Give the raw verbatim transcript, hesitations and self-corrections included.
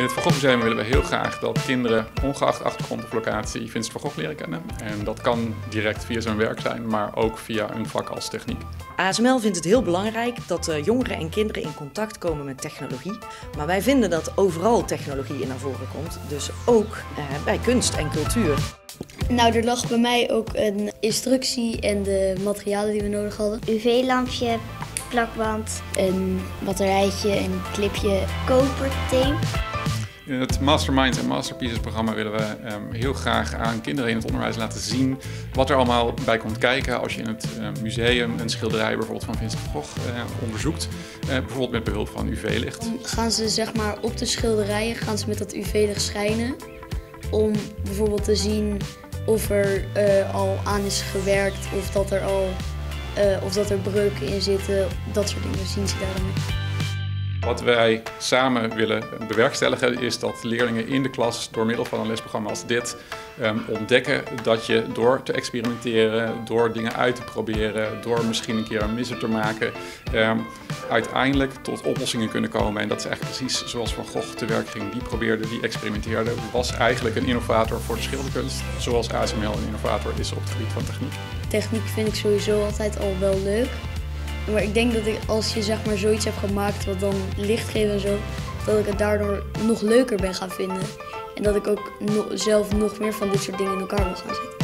In het Van Gogh Museum willen we heel graag dat kinderen, ongeacht achtergrond of locatie, Vincent van Gogh leren kennen. En dat kan direct via zijn werk zijn, maar ook via een vak als techniek. A S M L vindt het heel belangrijk dat jongeren en kinderen in contact komen met technologie. Maar wij vinden dat overal technologie in naar voren komt, dus ook eh, bij kunst en cultuur. Nou, er lag bij mij ook een instructie en de materialen die we nodig hadden. U V-lampje, plakband, Een batterijtje en een clipje. kopertape. In het Masterminds en Masterpieces programma willen we um, heel graag aan kinderen in het onderwijs laten zien wat er allemaal bij komt kijken als je in het uh, museum een schilderij bijvoorbeeld van Vincent van Gogh uh, onderzoekt. Uh, bijvoorbeeld met behulp van U V-licht. Dan gaan ze zeg maar op de schilderijen gaan ze met dat U V-licht schijnen om bijvoorbeeld te zien of er uh, al aan is gewerkt of dat er al uh, of dat er breuken in zitten. Dat soort dingen zien ze daar dan mee. Wat wij samen willen bewerkstelligen is dat leerlingen in de klas door middel van een lesprogramma als dit um, ontdekken dat je door te experimenteren, door dingen uit te proberen, door misschien een keer een misser te maken, um, uiteindelijk tot oplossingen kunnen komen. En dat is eigenlijk precies zoals Van Gogh te werk ging. Die probeerde, die experimenteerde, was eigenlijk een innovator voor de schilderkunst, zoals A S M L een innovator is op het gebied van techniek. Techniek vind ik sowieso altijd al wel leuk. Maar ik denk dat ik, als je zeg maar zoiets hebt gemaakt wat dan licht geeft en zo, dat ik het daardoor nog leuker ben gaan vinden. En dat ik ook no- zelf nog meer van dit soort dingen in elkaar wil gaan zetten.